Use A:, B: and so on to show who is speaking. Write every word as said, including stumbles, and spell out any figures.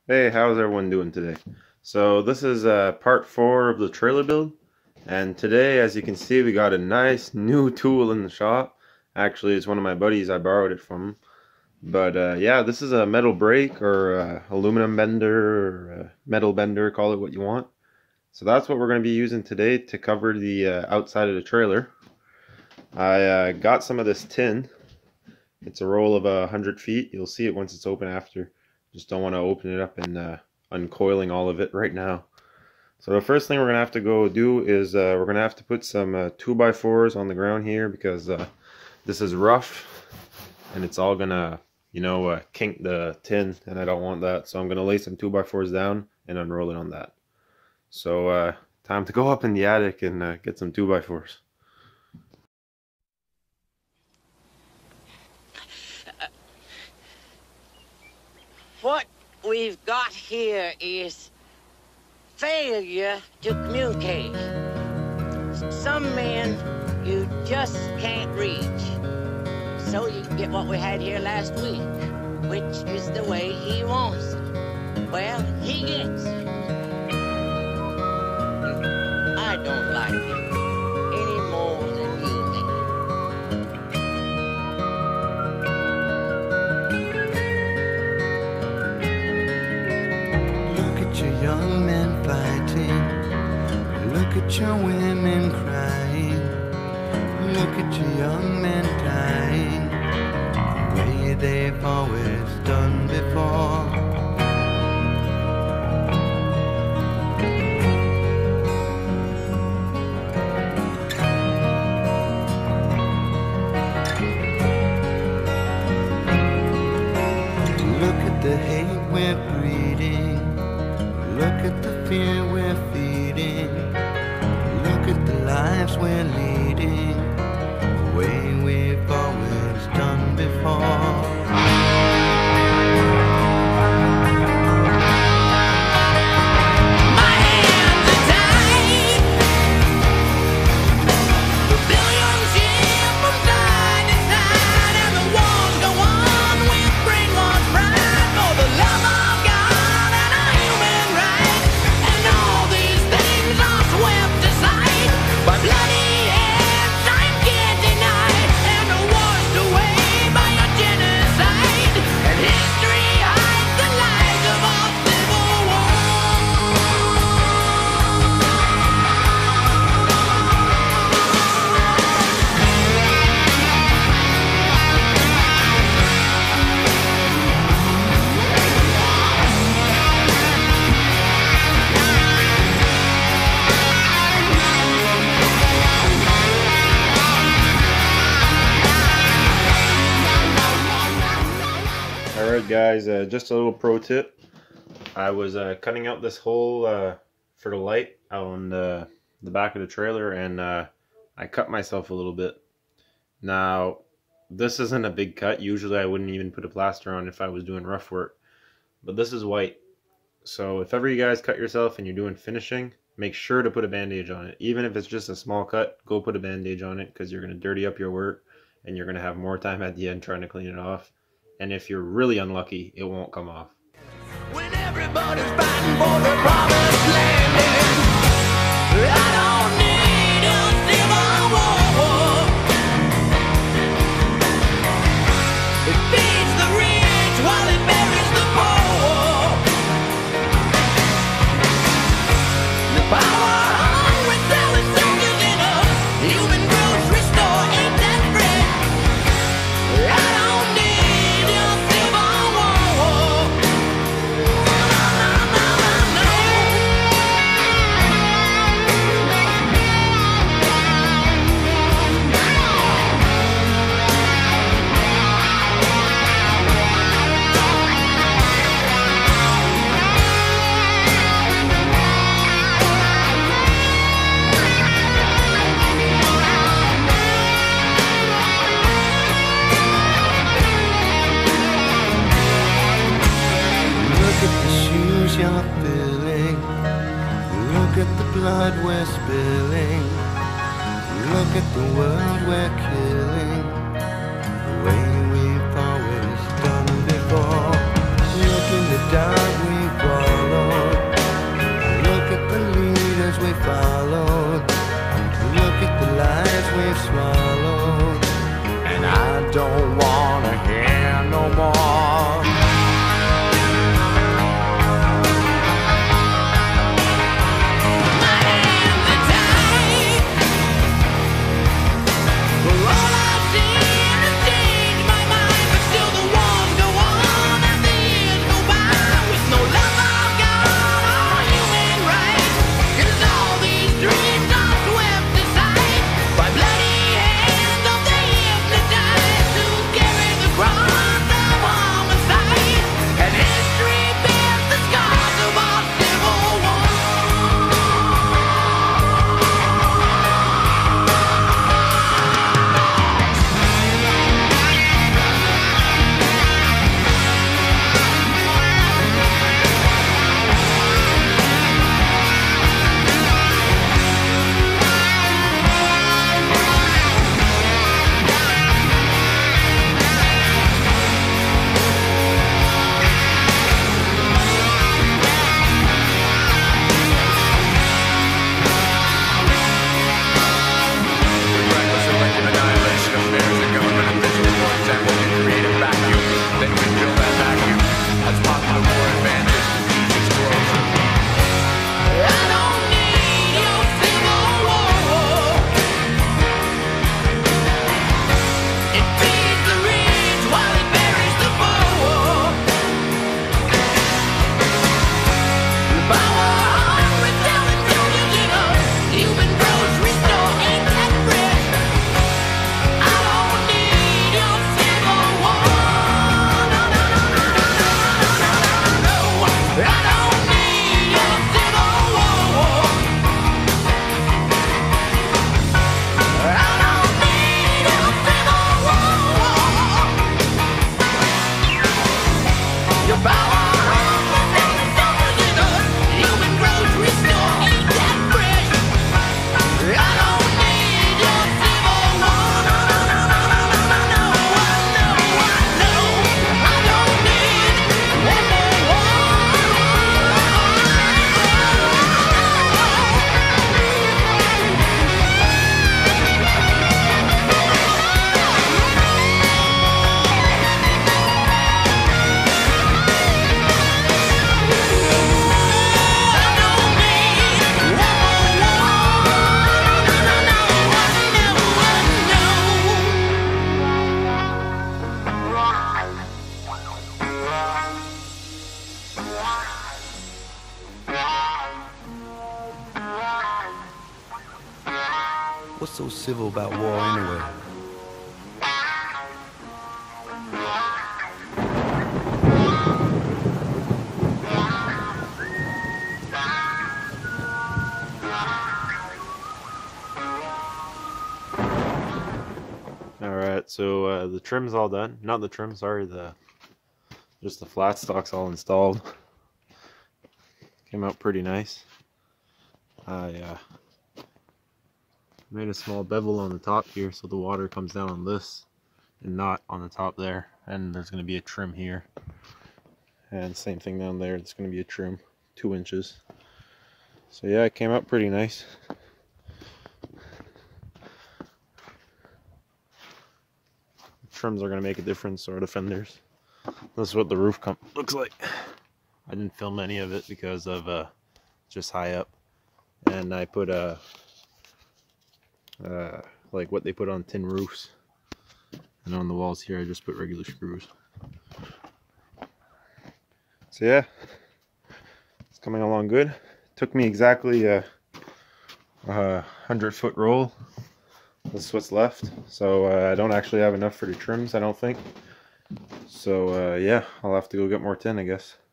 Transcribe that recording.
A: Hey, how's everyone doing today? So this is uh, part four of the trailer build, and today, as you can see, we got a nice new tool in the shop. Actually, it's one of my buddies. I borrowed it from him. But uh, yeah, this is a metal brake or a aluminum bender or a metal bender, call it what you want. So that's what we're going to be using today to cover the uh, outside of the trailer. I uh, got some of this tin. It's a roll of a hundred feet. You'll see it once it's open after. Just don't want to open it up and uh, uncoiling all of it right now. So the first thing we're going to have to go do is uh, we're going to have to put some uh, two by fours on the ground here because uh, this is rough and it's all going to, you know, uh, kink the tin, and I don't want that. So I'm going to lay some two by fours down and unroll it on that. So uh, time to go up in the attic and uh, get some two by fours.
B: What we've got here is failure to communicate. Some men you just can't reach. So you get what we had here last week, which is the way he wants it. Well, he gets it. I don't like it any more than you may.
C: Your young men fighting, look at your women crying, look at your young men dying, the way they've always done before. Look at the hate we're breeding, look at the fear we're feeding, look at the lives we're leading, the way we've always done before.
A: Alright guys, uh, just a little pro tip. I was uh, cutting out this hole uh, for the light on the, the back of the trailer, and uh, I cut myself a little bit. Now, this isn't a big cut. Usually I wouldn't even put a plaster on if I was doing rough work. But this is white. So if ever you guys cut yourself and you're doing finishing, make sure to put a bandage on it. Even if it's just a small cut, go put a bandage on it, because you're going to dirty up your work and you're going to have more time at the end trying to clean it off. And if you're really unlucky, it won't come off.
C: When everybody's fighting for the promised land, I don't need a civil war. It feeds the rich while it buries the poor. The power hungry selling soldiers in a human grocery store, ain't that great? I don't need a civil war. No, no, no, no, no. Look at the shoes you're filling, look at the blood we're spilling, look at the world we're killing, the way we've always done before. Look in the dark we've
D: What's so civil about war anyway?
A: Alright, so uh, the trim's all done. Not the trim, sorry, the just the flat stock's all installed. Came out pretty nice. I uh, made a small bevel on the top here so the water comes down on this and not on the top there. And there's going to be a trim here. And same thing down there, it's going to be a trim, two inches. So yeah, it came out pretty nice. Trims are going to make a difference, or the fenders. This is what the roof com looks like. I didn't film any of it because of uh, just high up. And I put a uh, like what they put on tin roofs. And on the walls here I just put regular screws. So yeah, it's coming along good. Took me exactly a, a hundred foot roll. This is what's left. So uh, I don't actually have enough for the trims, I don't think. So uh, yeah, I'll have to go get more tin, I guess.